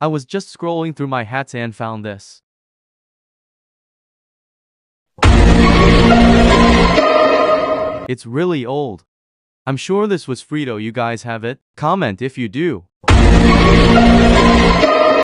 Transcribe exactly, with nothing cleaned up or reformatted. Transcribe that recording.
I was just scrolling through my hats and found this. It's really old. I'm sure this was Frito. You guys have it? Comment if you do.